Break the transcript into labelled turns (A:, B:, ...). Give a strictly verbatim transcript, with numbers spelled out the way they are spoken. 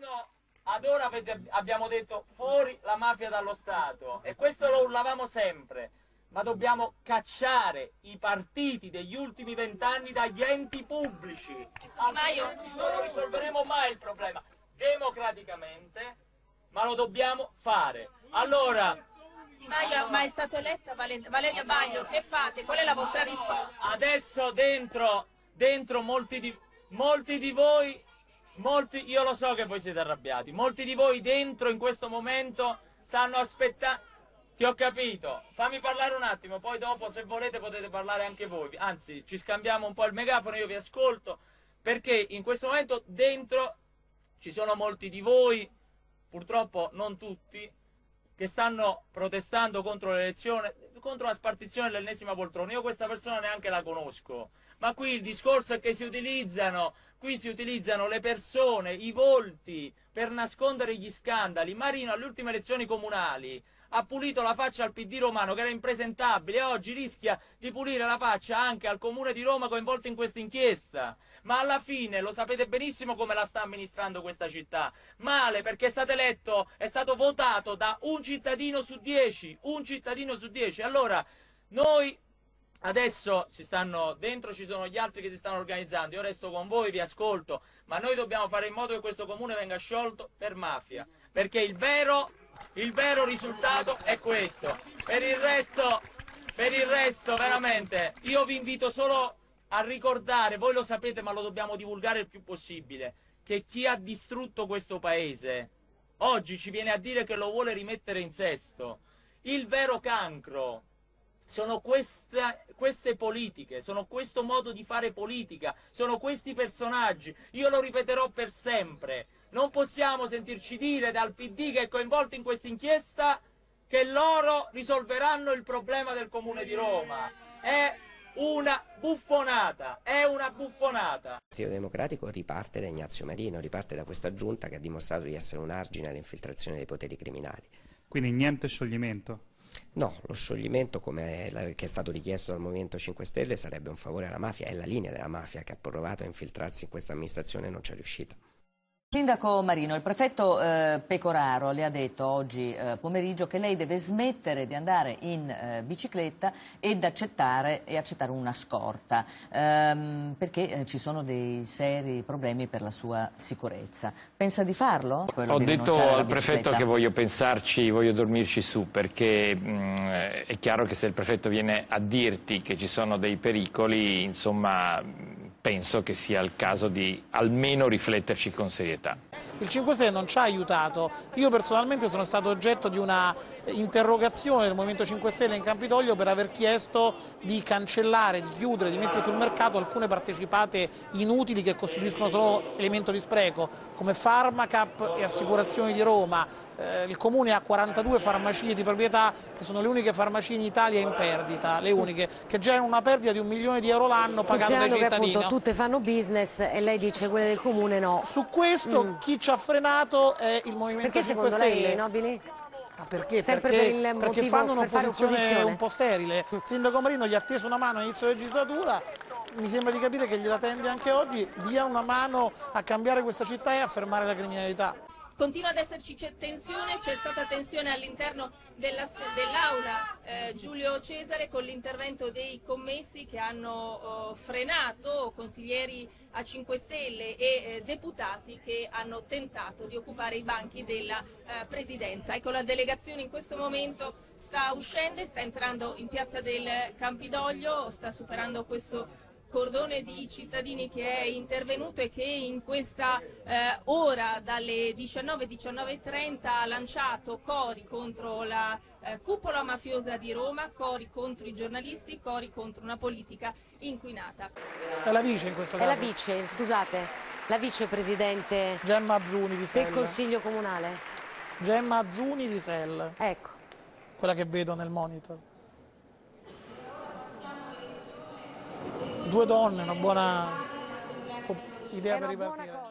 A: fino ad ora avete, abbiamo detto fuori la mafia dallo Stato, e questo lo urlavamo sempre, ma dobbiamo cacciare i partiti degli ultimi vent'anni dagli enti pubblici, altrimenti non risolveremo mai il problema democraticamente, ma lo dobbiamo fare. Allora,
B: Maio, ma è stato eletto Valeria Baglio, che fate? Qual è la vostra risposta?
A: Adesso dentro, dentro molti di, molti di voi, molti, io lo so che voi siete arrabbiati, molti di voi dentro in questo momento stanno aspettando. Ti ho capito, fammi parlare un attimo, poi dopo se volete potete parlare anche voi, anzi ci scambiamo un po' il megafono, io vi ascolto, perché in questo momento dentro ci sono molti di voi, purtroppo non tutti, che stanno protestando contro l'elezione, contro la spartizione dell'ennesima poltrona. Io questa persona neanche la conosco, ma qui il discorso è che si utilizzano, qui si utilizzano le persone, i volti, per nascondere gli scandali. Marino alle ultime elezioni comunali ha pulito la faccia al P D romano, che era impresentabile, e oggi rischia di pulire la faccia anche al Comune di Roma coinvolto in questa inchiesta. Ma alla fine lo sapete benissimo come la sta amministrando questa città. Male, perché è stato eletto, è stato votato da un cittadino su dieci, un cittadino su dieci. Allora, noi adesso si stanno, dentro ci sono gli altri che si stanno organizzando, io resto con voi, vi ascolto, ma noi dobbiamo fare in modo che questo comune venga sciolto per mafia, perché il vero... Il vero risultato è questo. Per il resto, per il resto, veramente, io vi invito solo a ricordare, voi lo sapete ma lo dobbiamo divulgare il più possibile, che chi ha distrutto questo paese oggi ci viene a dire che lo vuole rimettere in sesto. Il vero cancro sono queste, queste politiche, sono questo modo di fare politica, sono questi personaggi. Io lo ripeterò per sempre. Non possiamo sentirci dire dal P D che è coinvolto in questa inchiesta che loro risolveranno il problema del Comune di Roma. È una buffonata, è una buffonata.
C: Il Partito Democratico riparte da Ignazio Marino, riparte da questa giunta che ha dimostrato di essere un argine all'infiltrazione dei poteri criminali.
D: Quindi niente scioglimento?
C: No, lo scioglimento, come è, che è stato richiesto dal Movimento cinque Stelle, sarebbe un favore alla mafia, è la linea della mafia che ha provato a infiltrarsi in questa amministrazione e non ci è riuscita.
E: Sindaco Marino, il prefetto eh, Pecoraro le ha detto oggi eh, pomeriggio che lei deve smettere di andare in eh, bicicletta ed accettare, e accettare una scorta, ehm, perché eh, ci sono dei seri problemi per la sua sicurezza. Pensa di farlo? Quello
F: Ho
E: di
F: detto al prefetto che voglio pensarci, voglio dormirci su, perché mh, è chiaro che se il prefetto viene a dirti che ci sono dei pericoli, insomma, penso che sia il caso di almeno rifletterci con serietà.
G: Il cinque Stelle non ci ha aiutato, io personalmente sono stato oggetto di una interrogazione del Movimento cinque Stelle in Campidoglio per aver chiesto di cancellare, di chiudere, di mettere sul mercato alcune partecipate inutili che costituiscono solo elemento di spreco, come Pharmacap e Assicurazioni di Roma. Eh, il Comune ha quarantadue farmacie di proprietà che sono le uniche farmacie in Italia in perdita, le uniche, che generano una perdita di un milione di euro l'anno pagato dai cittadini.
H: Che appunto tutte fanno business e lei dice quelle del Comune no.
G: Su questo mm. chi ci ha frenato è il Movimento
H: perché
G: cinque Stelle.
H: Perché secondo lei, Nobili?
G: Ma perché?
H: Sempre
G: perché,
H: per il
G: perché
H: motivo,
G: fanno un'opposizione
H: un,
G: un po' sterile. Il sindaco Marino gli ha teso una mano all'inizio legislatura, mi sembra di capire che gliela tende anche oggi, dia una mano a cambiare questa città e a fermare la criminalità.
B: Continua ad esserci tensione, c'è stata tensione all'interno dell'aula eh, Giulio Cesare con l'intervento dei commessi che hanno oh, frenato consiglieri a cinque Stelle e eh, deputati che hanno tentato di occupare i banchi della eh, presidenza. Ecco, la delegazione in questo momento sta uscendo e sta entrando in piazza del Campidoglio, sta superando questo cordone di cittadini che è intervenuto e che in questa eh, ora dalle diciannove, diciannove e trenta ha lanciato cori contro la eh, cupola mafiosa di Roma, cori contro i giornalisti, cori contro una politica inquinata.
G: È la vice in questo caso?
H: È la vice, scusate, la vicepresidente
G: Gemma Azzuni di Sella.
H: del Consiglio Comunale.
G: Gemma Azzuni di Sella.
H: Ecco.
G: Quella che vedo nel monitor. Due donne, una buona idea per ripartire.